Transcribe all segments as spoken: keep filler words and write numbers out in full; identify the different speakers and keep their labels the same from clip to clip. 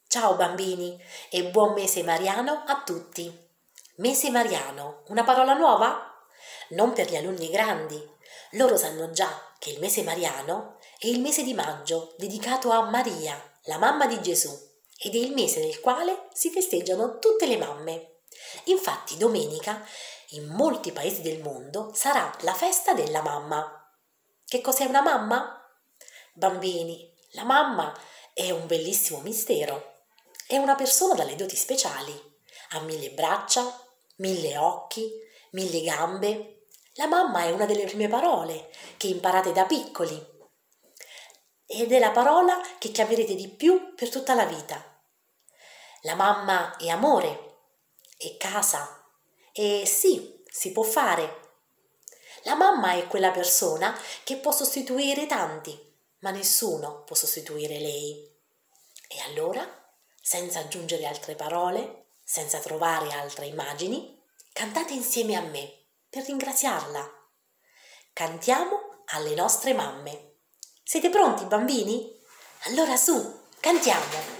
Speaker 1: Ciao bambini e buon mese mariano a tutti! Mese mariano, una parola nuova? Non per gli alunni grandi. Loro sanno già che il mese mariano è il mese di maggio dedicato a Maria, la mamma di Gesù, ed è il mese nel quale si festeggiano tutte le mamme. Infatti domenica in molti paesi del mondo sarà la festa della mamma. Che cos'è una mamma? Bambini, la mamma è un bellissimo mistero. È una persona dalle doti speciali. Ha mille braccia, mille occhi, mille gambe. La mamma è una delle prime parole che imparate da piccoli. Ed è la parola che chiamerete di più per tutta la vita. La mamma è amore, è casa, e sì, si può fare. La mamma è quella persona che può sostituire tanti, ma nessuno può sostituire lei. E allora, senza aggiungere altre parole, senza trovare altre immagini, cantate insieme a me per ringraziarla. Cantiamo alle nostre mamme. Siete pronti, bambini? Allora su, cantiamo!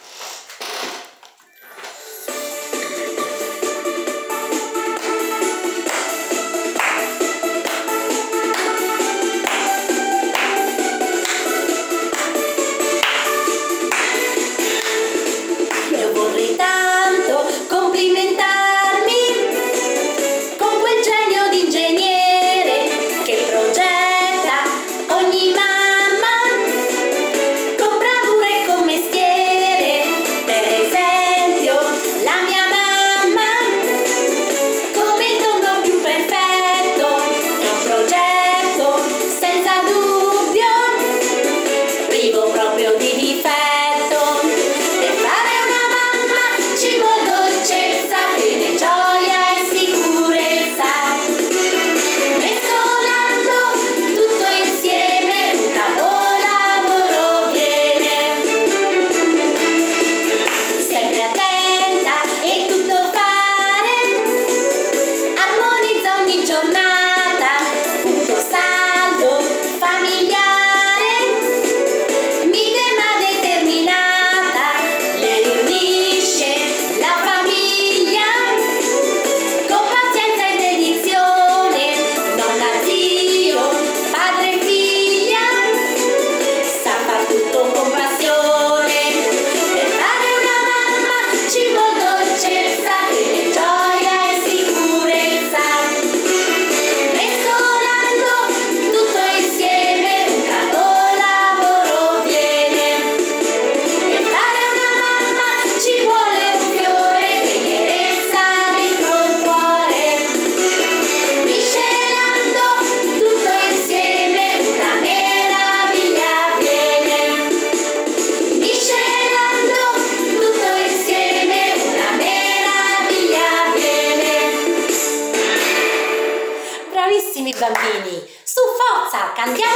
Speaker 1: Bravissimi bambini! Su, forza! Cantiamo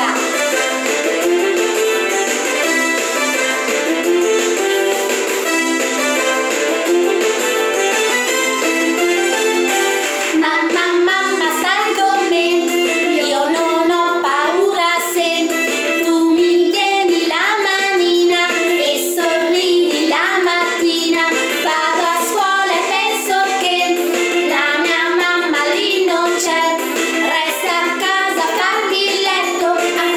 Speaker 1: ancora!
Speaker 2: Resta a casa, farmi il letto.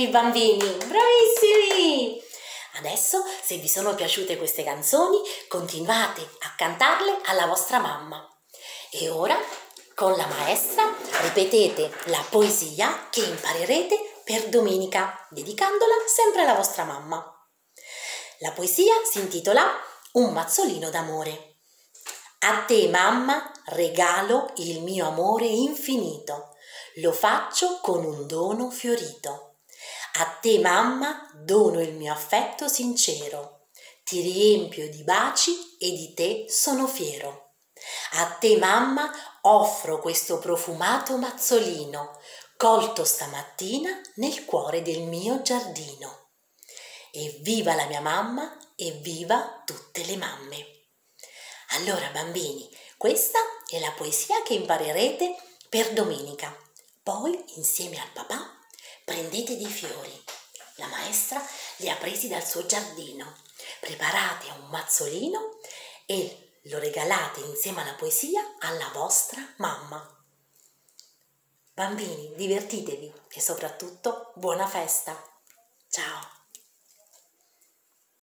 Speaker 1: bambini, bravissimi! Adesso, se vi sono piaciute queste canzoni, continuate a cantarle alla vostra mamma. E ora, con la maestra, ripetete la poesia che imparerete per domenica, dedicandola sempre alla vostra mamma. La poesia si intitola Un mazzolino d'amore. A te, mamma, regalo il mio amore infinito, lo faccio con un dono fiorito. A te, mamma, dono il mio affetto sincero, ti riempio di baci e di te sono fiero. A te, mamma, offro questo profumato mazzolino, colto stamattina nel cuore del mio giardino. Evviva la mia mamma, evviva tutte le mamme! Allora, bambini, questa è la poesia che imparerete per domenica. Poi, insieme al papà, prendete dei fiori. La maestra li ha presi dal suo giardino. Preparate un mazzolino e lo regalate insieme alla poesia alla vostra mamma. Bambini, divertitevi e soprattutto buona festa! Ciao!